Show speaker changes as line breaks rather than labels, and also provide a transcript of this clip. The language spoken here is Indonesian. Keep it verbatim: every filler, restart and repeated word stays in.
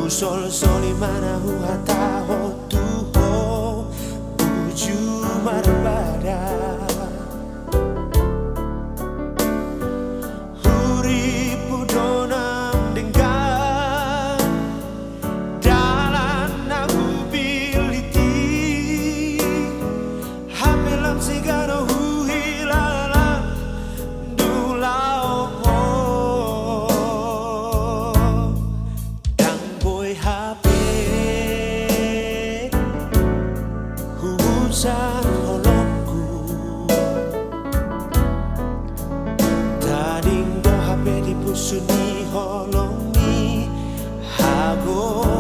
sol soli mana hu hata ho tu ho uju marabada huri pudonam dengan dalan aku piliti hamelam sigaro hu hilala dulau ho dang boy hape husan holokku tading do hape di pusuni holongi hago